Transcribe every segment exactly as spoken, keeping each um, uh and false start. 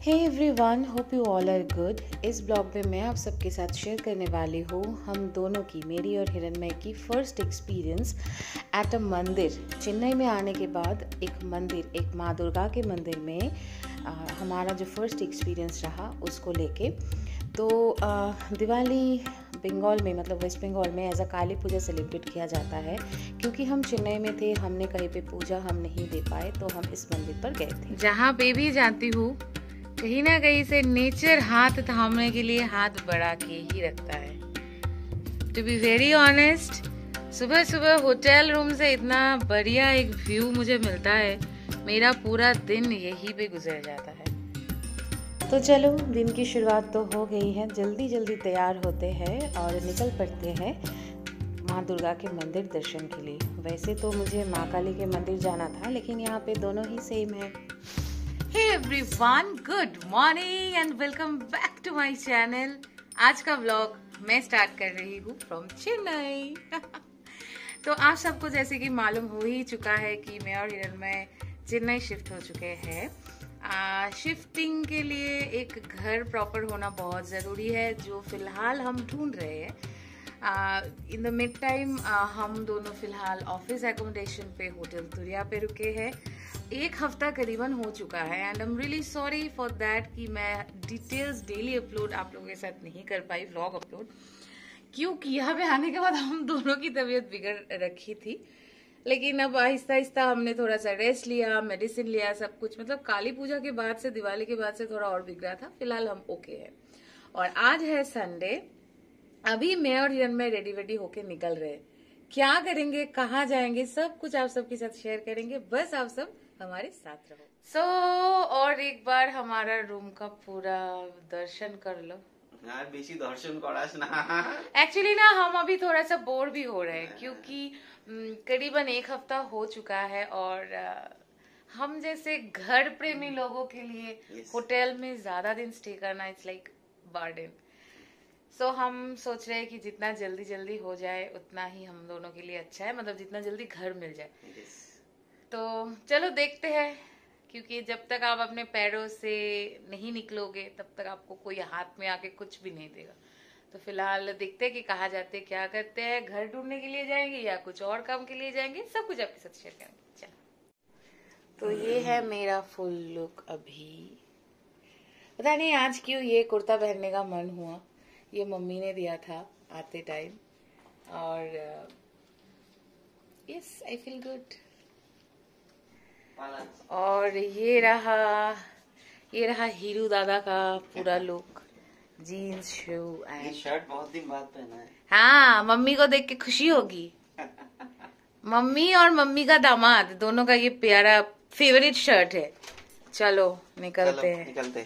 Hey everyone, hope you all are good. इस blog में मैं आप सबके साथ शेयर करने वाली हूँ हम दोनों की, मेरी और हिरण्मय की फ़र्स्ट एक्सपीरियंस एट अ मंदिर। चेन्नई में आने के बाद एक मंदिर, एक माँ दुर्गा के मंदिर में आ, हमारा जो फर्स्ट एक्सपीरियंस रहा उसको लेके। तो आ, दिवाली बंगाल में, मतलब वेस्ट बंगाल में as a Kali Puja celebrate किया जाता है। क्योंकि हम चेन्नई में थे, हमने कहीं पे पूजा हम नहीं दे पाए, तो हम इस मंदिर पर गए थे। जहाँ पे भी जाती हूँ कहीं ना कहीं से नेचर हाथ थामने के लिए हाथ बढ़ा के ही रखता है। टू बी वेरी ऑनेस्ट, सुबह सुबह होटल रूम से इतना बढ़िया एक व्यू मुझे मिलता है, मेरा पूरा दिन यही पे गुजर जाता है। तो चलो, दिन की शुरुआत तो हो गई है। जल्दी जल्दी तैयार होते हैं और निकल पड़ते हैं माँ दुर्गा के मंदिर दर्शन के लिए। वैसे तो मुझे माँ काली के मंदिर जाना था, लेकिन यहाँ पे दोनों ही सेम है। Hey everyone, good morning and welcome back to my channel। आज का व्लॉग मैं स्टार्ट कर रही हूँ फ्रॉम चेन्नई। तो आप सबको जैसे कि मालूम हो ही चुका है कि मैं और हिरण्मय चेन्नई शिफ्ट हो चुके हैं। शिफ्टिंग के लिए एक घर प्रॉपर होना बहुत ज़रूरी है, जो फिलहाल हम ढूंढ रहे हैं। इन द मिड टाइम हम दोनों फिलहाल ऑफिस एकोमोडेशन पे होटल तुरिया पे रुके हैं। एक हफ्ता करीबन हो चुका है and I am really sorry for that कि मैं डिटेल्स डेली अपलोड आप लोगों के साथ नहीं कर पाई, व्लॉग अपलोड, क्योंकि यहाँ पे आने के बाद हम दोनों की तबीयत बिगड़ रखी थी। लेकिन अब आहिस्ता आहिस्ता हमने थोड़ा सा रेस्ट लिया, मेडिसिन लिया, सब कुछ, मतलब काली पूजा के बाद से, दिवाली के बाद से थोड़ा और बिगड़ा था। फिलहाल हम ओके है। और आज है संडे। अभी मैं और हिरण्मय रेडी वेडी होके निकल रहे। क्या करेंगे, कहाँ जाएंगे, सब कुछ आप सबके साथ शेयर करेंगे। बस आप सब हमारे साथ रहो। सो so, और एक बार हमारा रूम का पूरा दर्शन कर लो यार। बेसी दर्शन करास ना। एक्चुअली ना हम अभी थोड़ा सा बोर भी हो रहे हैं, क्योंकि करीबन एक हफ्ता हो चुका है और हम जैसे घर प्रेमी लोगों के लिए yes. होटल में ज्यादा दिन स्टे करना इट्स लाइक बर्डन। सो हम सोच रहे हैं कि जितना जल्दी जल्दी हो जाए उतना ही हम दोनों के लिए अच्छा है, मतलब जितना जल्दी घर मिल जाए yes. तो चलो देखते हैं, क्योंकि जब तक आप अपने पैरों से नहीं निकलोगे तब तक आपको कोई हाथ में आके कुछ भी नहीं देगा। तो फिलहाल देखते हैं कि कहाँ जाते हैं, क्या करते हैं, घर ढूंढने के लिए जाएंगे या कुछ और काम के लिए जाएंगे, सब कुछ आपके साथ शेयर करेंगे। चलो, तो ये है मेरा फुल लुक। अभी पता नहीं आज क्यों ये कुर्ता पहनने का मन हुआ, ये मम्मी ने दिया था आते टाइम, और यस आई फील गुड। और ये रहा ये रहा हीरू दादा का पूरा look, jeans, shoe and shirt बहुत दिन बाद पहना है। हाँ, मम्मी को देख के खुशी होगी। मम्मी और मम्मी का दामाद दोनों का ये प्यारा फेवरेट शर्ट है। चलो निकलते चलो, हैं निकलते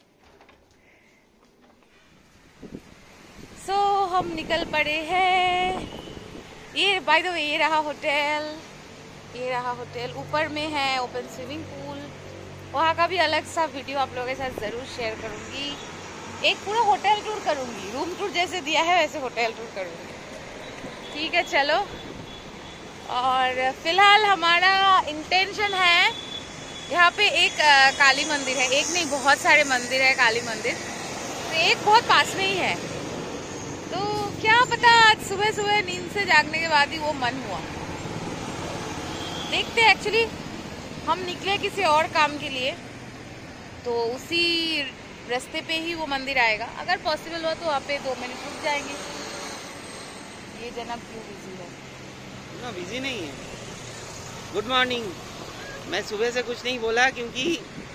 सो so, हम निकल पड़े हैं। ये बाय द वे ये रहा होटल, ये रहा होटल। ऊपर में है ओपन स्विमिंग पूल। वहाँ का भी अलग सा वीडियो आप लोगों के साथ ज़रूर शेयर करूँगी। एक पूरा होटल टूर करूँगी, रूम टूर जैसे दिया है वैसे होटल टूर करूँगी। ठीक है, चलो। और फिलहाल हमारा इंटेंशन है, यहाँ पे एक आ, काली मंदिर है, एक नहीं बहुत सारे मंदिर है काली मंदिर, तो एक बहुत पास में ही है। तो क्या पता आज सुबह सुबह नींद से जागने के बाद ही वो मन हुआ, देखते हैं। एक्चुअली हम निकले किसी और काम के लिए, तो उसी रास्ते पे ही वो मंदिर आएगा। अगर पॉसिबल हो तो वहाँ पे दो मिनट रुक जाएंगे। ये जनाब क्यों बिजी है? ना, बिजी नहीं है। Good morning. मैं सुबह से कुछ नहीं बोला क्योंकि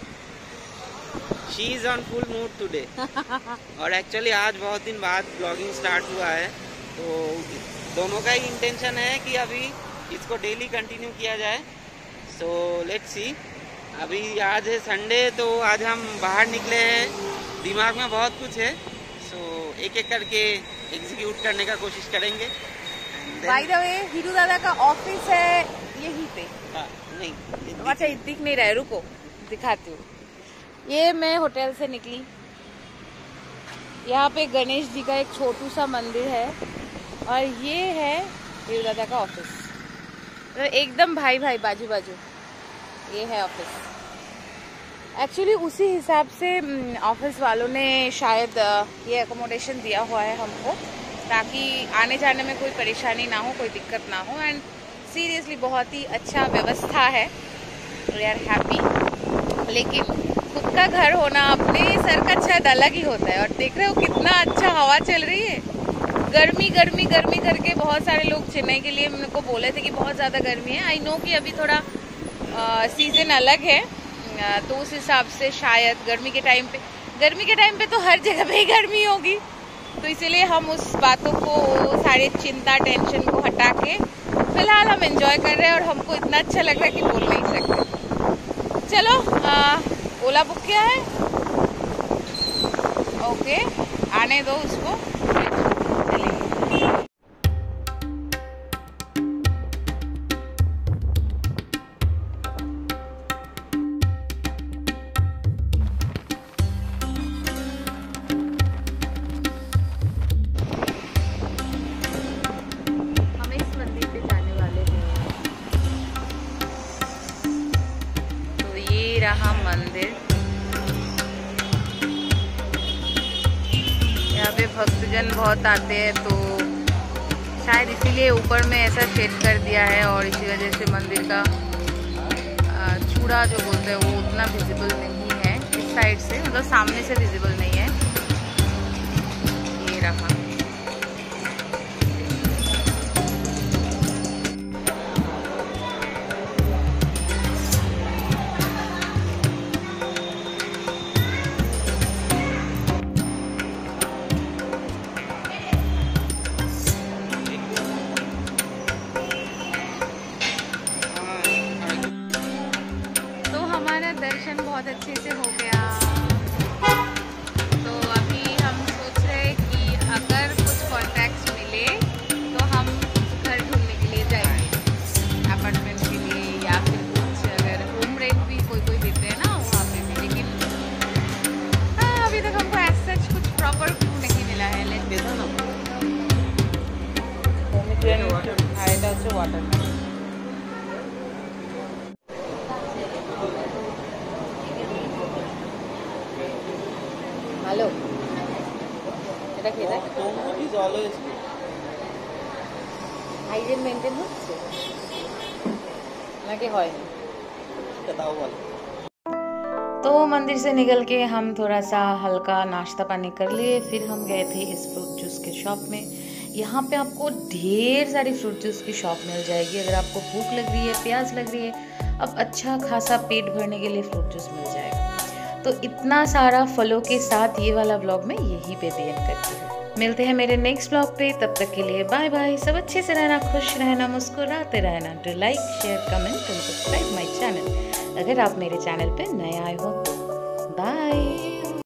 she is on full mood today. और एक्चुअली आज बहुत दिन बाद ब्लॉगिंग स्टार्ट हुआ है, तो दोनों का ही इंटेंशन है कि अभी इसको डेली कंटिन्यू किया जाए। So let's see. अभी आज है संडे, तो आज हम बाहर निकले हैं। दिमाग में बहुत कुछ है, सो एक एक करके एग्जीक्यूट करने का कोशिश करेंगे। बाय द वे हीरू दादा का ऑफिस है यहीं पे। हाँ, नहीं, अच्छा दिख नहीं रहा है, रुको दिखाती हूँ। ये मैं होटल से निकली, यहाँ पे गणेश जी का एक छोटू सा मंदिर है, और ये है हीरू दादा का ऑफिस। तो एकदम भाई भाई बाजू बाजू ये है ऑफिस। एक्चुअली उसी हिसाब से ऑफिस वालों ने शायद ये एकोमोडेशन दिया हुआ है हमको, ताकि आने जाने में कोई परेशानी ना हो, कोई दिक्कत ना हो। एंड सीरियसली बहुत ही अच्छा व्यवस्था है, वी आर हैप्पी। लेकिन खुद का घर होना, अपने सर का छत अलग ही होता है। और देख रहे हो कितना अच्छा हवा चल रही है। गर्मी गर्मी गर्मी करके बहुत सारे लोग चेन्नई के लिए मेरे को बोले थे कि बहुत ज़्यादा गर्मी है। आई नो कि अभी थोड़ा सीज़न अलग है, आ, तो उस हिसाब से शायद गर्मी के टाइम पे गर्मी के टाइम पे तो हर जगह पे ही गर्मी होगी, तो इसीलिए हम उस बातों को, सारी चिंता टेंशन को हटा के फिलहाल हम एंजॉय कर रहे हैं। और हमको इतना अच्छा लग रहा है कि बोल नहीं सकते। चलो आ, ओला बुक किया है, ओके आने दो उसको, चलेंगे। हम इस मंदिर पे जाने वाले हैं, तो ये रहा मंदिर। यहाँ पे भक्तजन बहुत आते हैं, तो शायद इसीलिए ऊपर में ऐसा शेड कर दिया है। और इसी वजह से मंदिर का चूड़ा जो बोलते हैं वो उतना विजिबल नहीं है इस साइड से, मतलब सामने से विजिबल नहीं है। ये रहा। दर्शन बहुत अच्छे से हो गया। तो अभी हम सोच रहे हैं कि अगर कुछ कॉन्ट्रैक्ट्स मिले तो हम घर ढूंढने के लिए जाएंगे, अपार्टमेंट के लिए, या फिर कुछ अगर होम रेंट भी कोई कोई देते हैं ना वहाँ पे भी। लेकिन हाँ, अभी तक हमको ऐसा सच कुछ प्रॉपर क्लू नहीं मिला है। लेकिन वाटर হ্যালো, এটা খেয়ে দেখ। হাইজিন মেনটেন হচ্ছে নাকি হয়নি? तो मंदिर से निकल के हम थोड़ा सा हल्का नाश्ता पानी कर लिए। फिर हम गए थे इस फ्रूट जूस के शॉप में। यहाँ पे आपको ढेर सारी फ्रूट जूस की शॉप मिल जाएगी। अगर आपको भूख लग रही है, प्यास लग रही है, अब अच्छा खासा पेट भरने के लिए फ्रूट जूस मिल जाएगा। तो इतना सारा फलों के साथ ये वाला व्लॉग मैं यहीं पे भी एंड करती हूँ। मिलते हैं मेरे नेक्स्ट व्लॉग पे, तब तक के लिए बाय बाय। सब अच्छे से रहना, खुश रहना, मुस्कुराते रहना। Do like, share, comment and subscribe my channel अगर आप मेरे चैनल पे नए आए हो। बाय।